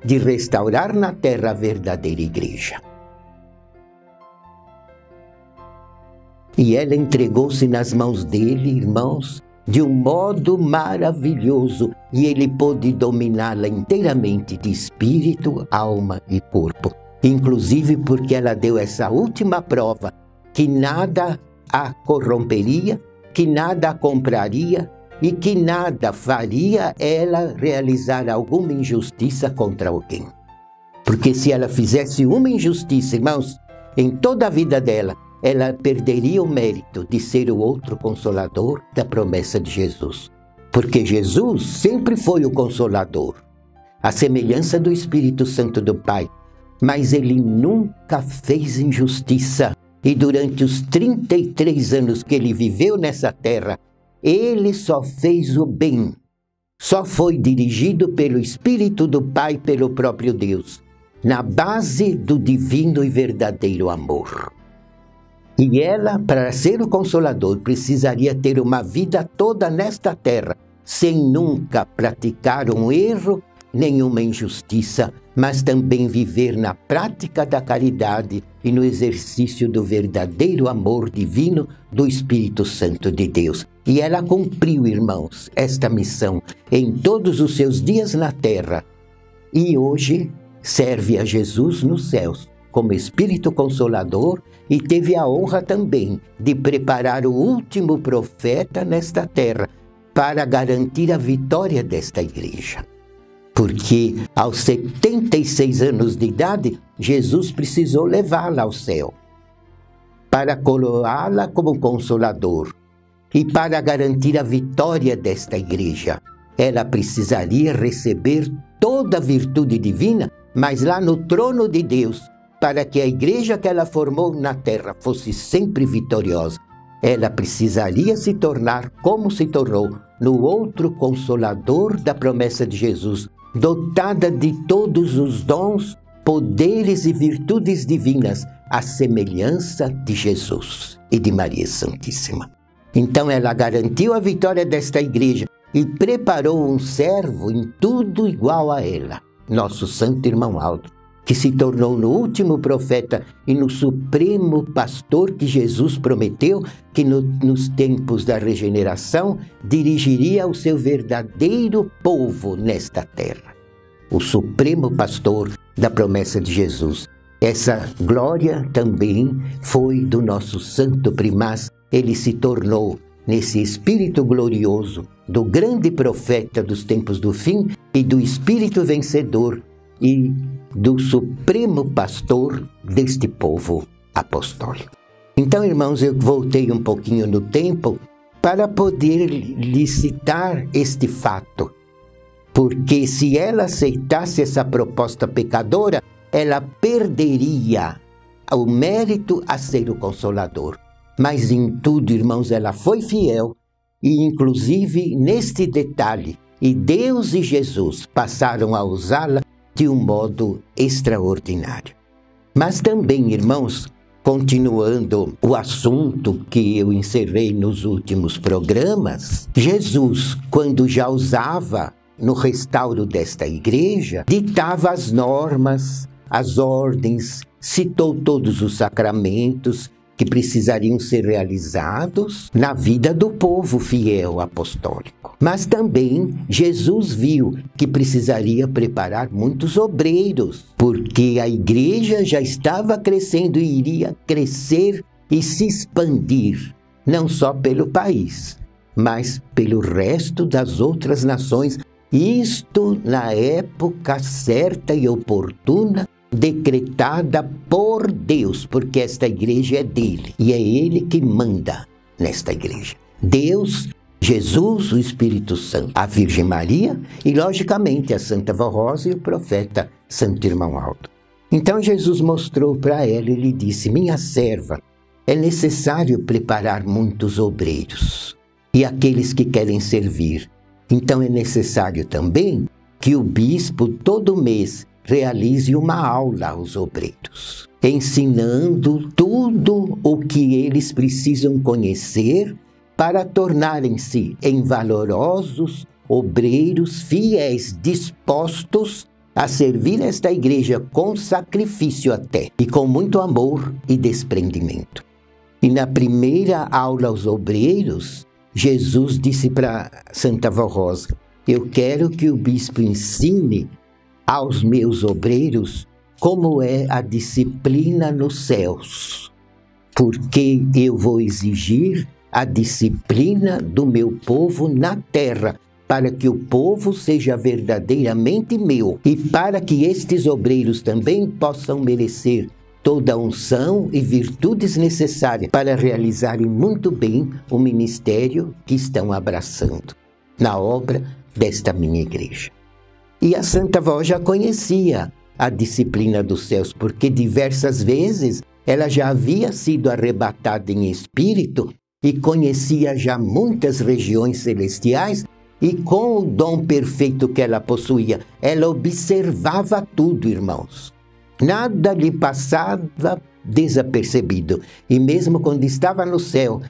de restaurar na terra a verdadeira igreja. E ela entregou-se nas mãos dele, irmãos, de um modo maravilhoso, e ele pôde dominá-la inteiramente de espírito, alma e corpo. Inclusive porque ela deu essa última prova, que nada a corromperia, que nada a compraria e que nada faria ela realizar alguma injustiça contra alguém. Porque se ela fizesse uma injustiça, irmãos, em toda a vida dela, ela perderia o mérito de ser o outro consolador da promessa de Jesus. Porque Jesus sempre foi o consolador, a semelhança do Espírito Santo do Pai, mas ele nunca fez injustiça. E durante os 33 anos que ele viveu nessa terra, ele só fez o bem. Só foi dirigido pelo Espírito do Pai, pelo próprio Deus, na base do divino e verdadeiro amor. E ela, para ser o Consolador, precisaria ter uma vida toda nesta terra, sem nunca praticar um erro, nenhuma injustiça, mas também viver na prática da caridade e no exercício do verdadeiro amor divino do Espírito Santo de Deus. E ela cumpriu, irmãos, esta missão em todos os seus dias na terra. E hoje serve a Jesus nos céus como Espírito Consolador e teve a honra também de preparar o último profeta nesta terra para garantir a vitória desta igreja. Porque aos 76 anos de idade, Jesus precisou levá-la ao céu para coroá-la como Consolador. E para garantir a vitória desta igreja, ela precisaria receber toda a virtude divina, mas lá no trono de Deus, para que a igreja que ela formou na terra fosse sempre vitoriosa, ela precisaria se tornar como se tornou no outro Consolador da promessa de Jesus, dotada de todos os dons, poderes e virtudes divinas, à semelhança de Jesus e de Maria Santíssima. Então ela garantiu a vitória desta igreja e preparou um servo em tudo igual a ela, nosso santo irmão Aldo, que se tornou no último profeta e no supremo pastor que Jesus prometeu que nos tempos da regeneração dirigiria o seu verdadeiro povo nesta terra. O supremo pastor da promessa de Jesus. Essa glória também foi do nosso santo primaz. Ele se tornou, nesse espírito glorioso, do grande profeta dos tempos do fim e do espírito vencedor e do supremo pastor deste povo apostólico. Então, irmãos, eu voltei um pouquinho no tempo para poder lhe citar este fato. Porque se ela aceitasse essa proposta pecadora, ela perderia o mérito a ser o Consolador. Mas em tudo, irmãos, ela foi fiel e inclusive neste detalhe, e Deus e Jesus passaram a usá-la de um modo extraordinário. Mas também, irmãos, continuando o assunto que eu encerrei nos últimos programas, Jesus, quando já usava no restauro desta igreja, ditava as normas, as ordens, citou todos os sacramentos que precisariam ser realizados na vida do povo fiel apostólico. Mas também Jesus viu que precisaria preparar muitos obreiros, porque a igreja já estava crescendo e iria crescer e se expandir, não só pelo país, mas pelo resto das outras nações. Isto na época certa e oportuna, decretada por Deus, porque esta igreja é dele e é ele que manda nesta igreja. Deus, Jesus, o Espírito Santo, a Virgem Maria e, logicamente, a Santa Vó Rosa e o profeta Santo Irmão Aldo. Então Jesus mostrou para ela e lhe disse: minha serva, é necessário preparar muitos obreiros e aqueles que querem servir. Então é necessário também que o bispo todo mês realize uma aula aos obreiros, ensinando tudo o que eles precisam conhecer para tornarem-se em valorosos obreiros fiéis, dispostos a servir esta igreja com sacrifício até, e com muito amor e desprendimento. E na primeira aula aos obreiros, Jesus disse para Santa Vó Rosa: eu quero que o bispo ensine aos meus obreiros como é a disciplina nos céus, porque eu vou exigir a disciplina do meu povo na terra, para que o povo seja verdadeiramente meu e para que estes obreiros também possam merecer toda a unção e virtudes necessárias para realizarem muito bem o ministério que estão abraçando na obra desta minha igreja. E a Santa Vó já conhecia a disciplina dos céus, porque diversas vezes ela já havia sido arrebatada em espírito e conhecia já muitas regiões celestiais, e com o dom perfeito que ela possuía, ela observava tudo, irmãos. Nada lhe passava desapercebido. E mesmo quando estava no céu,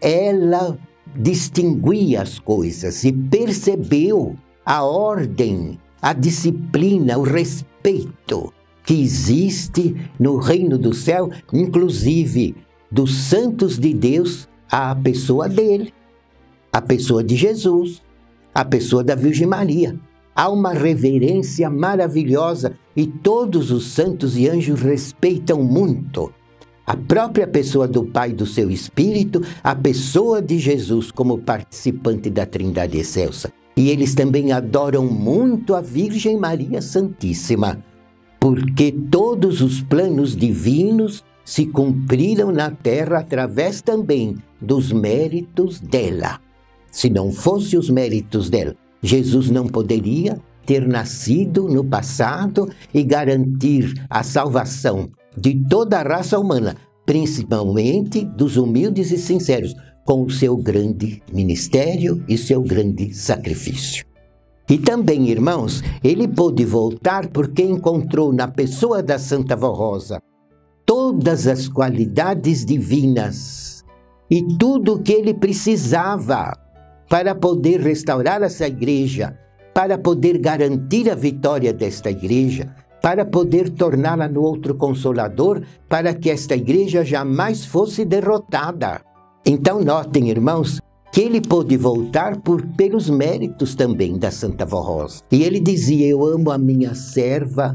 ela distinguia as coisas e percebeu a ordem, a disciplina, o respeito que existe no reino do céu, inclusive dos santos de Deus, à pessoa dele, a pessoa de Jesus, a pessoa da Virgem Maria. Há uma reverência maravilhosa e todos os santos e anjos respeitam muito a própria pessoa do Pai e do seu Espírito, a pessoa de Jesus como participante da Trindade Excelsa. E eles também adoram muito a Virgem Maria Santíssima, porque todos os planos divinos se cumpriram na terra através também dos méritos dela. Se não fossem os méritos dela, Jesus não poderia ter nascido no passado e garantir a salvação de toda a raça humana, principalmente dos humildes e sinceros, com o seu grande ministério e seu grande sacrifício. E também, irmãos, ele pôde voltar porque encontrou na pessoa da Santa Vó Rosa todas as qualidades divinas e tudo o que ele precisava para poder restaurar essa igreja, para poder garantir a vitória desta igreja, para poder torná-la no outro consolador, para que esta igreja jamais fosse derrotada. Então notem, irmãos, que ele pôde voltar pelos méritos também da Santa Vó Rosa. E ele dizia: eu amo a minha serva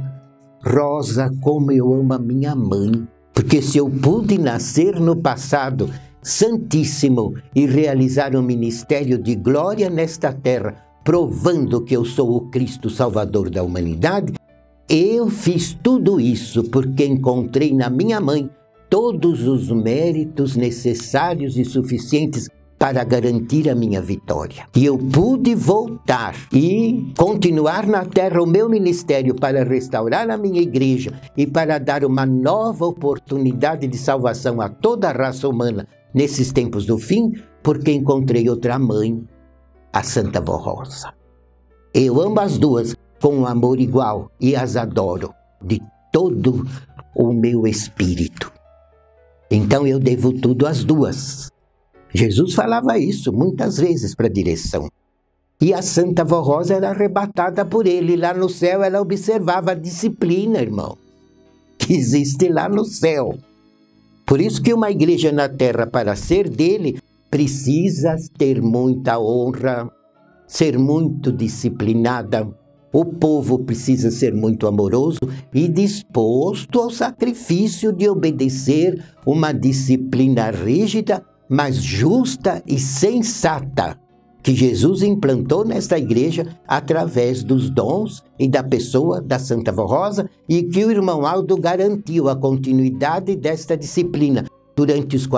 Rosa como eu amo a minha mãe, porque se eu pude nascer no passado santíssimo e realizar um ministério de glória nesta terra, provando que eu sou o Cristo Salvador da humanidade, eu fiz tudo isso porque encontrei na minha mãe todos os méritos necessários e suficientes para garantir a minha vitória. E eu pude voltar e continuar na terra o meu ministério para restaurar a minha igreja e para dar uma nova oportunidade de salvação a toda a raça humana nesses tempos do fim, porque encontrei outra mãe, a Santa Vó Rosa. Eu amo as duas com um amor igual e as adoro de todo o meu espírito. Então eu devo tudo às duas. Jesus falava isso muitas vezes para a direção. E a Santa Vó Rosa era arrebatada por ele. Lá no céu ela observava a disciplina, irmão, que existe lá no céu. Por isso que uma igreja na terra, para ser dele, precisa ter muita honra, ser muito disciplinada. O povo precisa ser muito amoroso e disposto ao sacrifício de obedecer uma disciplina rígida, mas justa e sensata, que Jesus implantou nesta igreja através dos dons e da pessoa da Santa Vó Rosa, e que o irmão Aldo garantiu a continuidade desta disciplina durante os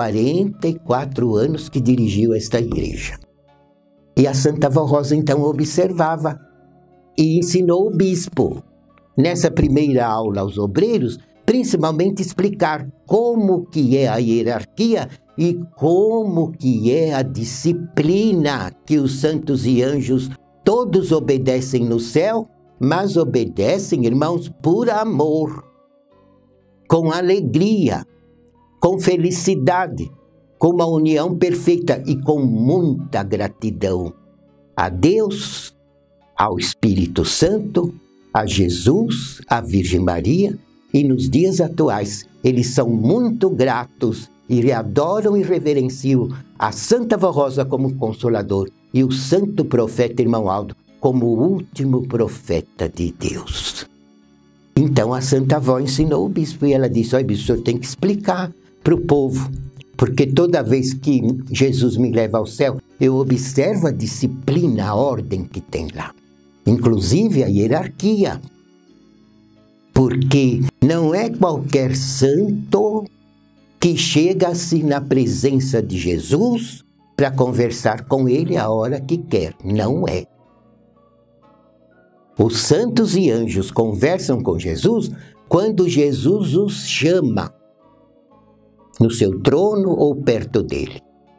44 anos que dirigiu esta igreja. E a Santa Vó Rosa então observava e ensinou o bispo, nessa primeira aula aos obreiros, principalmente explicar como que é a hierarquia e como que é a disciplina que os santos e anjos todos obedecem no céu, mas obedecem, irmãos, por amor, com alegria, com felicidade, com uma união perfeita e com muita gratidão a Deus, ao Espírito Santo, a Jesus, a Virgem Maria, e nos dias atuais eles são muito gratos e adoram e reverenciam a Santa Vó Rosa como consolador e o santo profeta Irmão Aldo como o último profeta de Deus. Então a Santa Vó ensinou o bispo e ela disse: olha, bispo, o senhor tem que explicar para o povo, porque toda vez que Jesus me leva ao céu, eu observo a disciplina, a ordem que tem lá, inclusive a hierarquia, porque não é qualquer santo que chega-se na presença de Jesus para conversar com ele a hora que quer. Não é. Os santos e anjos conversam com Jesus quando Jesus os chama no seu trono ou perto dele.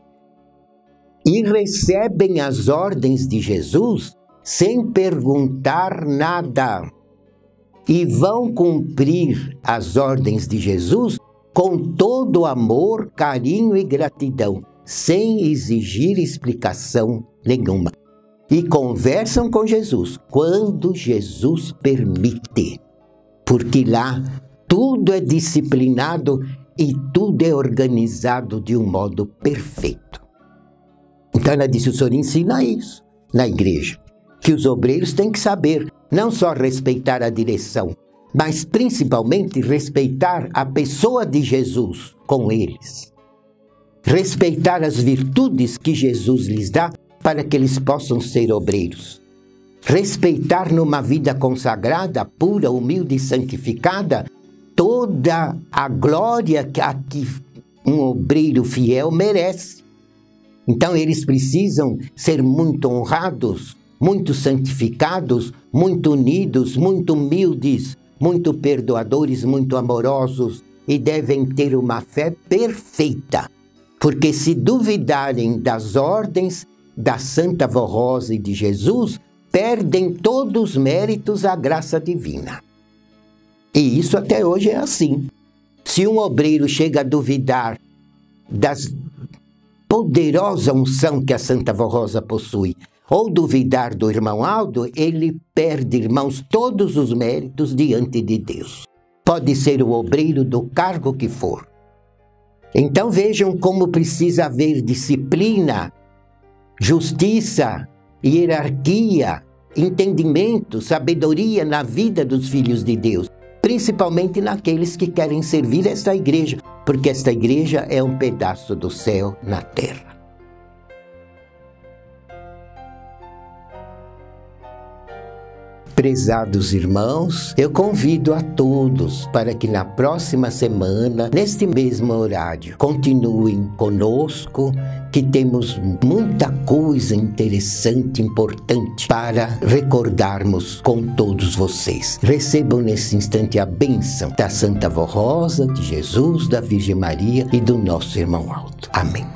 E recebem as ordens de Jesus sem perguntar nada. E vão cumprir as ordens de Jesus com todo amor, carinho e gratidão, sem exigir explicação nenhuma. E conversam com Jesus quando Jesus permite, porque lá tudo é disciplinado e tudo é organizado de um modo perfeito. Então ela disse: o senhor ensina isso na igreja, que os obreiros têm que saber não só respeitar a direção, mas principalmente respeitar a pessoa de Jesus com eles. Respeitar as virtudes que Jesus lhes dá para que eles possam ser obreiros. Respeitar numa vida consagrada, pura, humilde e santificada, toda a glória que um obreiro fiel merece. Então eles precisam ser muito honrados, muito santificados, muito unidos, muito humildes, muito perdoadores, muito amorosos, e devem ter uma fé perfeita, porque se duvidarem das ordens da Santa Vó Rosa e de Jesus, perdem todos os méritos à graça divina. E isso até hoje é assim. Se um obreiro chega a duvidar da poderosa unção que a Santa Vó Rosa possui, ou duvidar do Irmão Aldo, ele perde, irmãos, todos os méritos diante de Deus. Pode ser o obreiro do cargo que for. Então vejam como precisa haver disciplina, justiça, hierarquia, entendimento, sabedoria na vida dos filhos de Deus, principalmente naqueles que querem servir esta igreja, porque esta igreja é um pedaço do céu na terra. Prezados irmãos, eu convido a todos para que na próxima semana, neste mesmo horário, continuem conosco, que temos muita coisa interessante, importante para recordarmos com todos vocês. Recebam nesse instante a bênção da Santa Vó Rosa, de Jesus, da Virgem Maria e do nosso Irmão Aldo. Amém.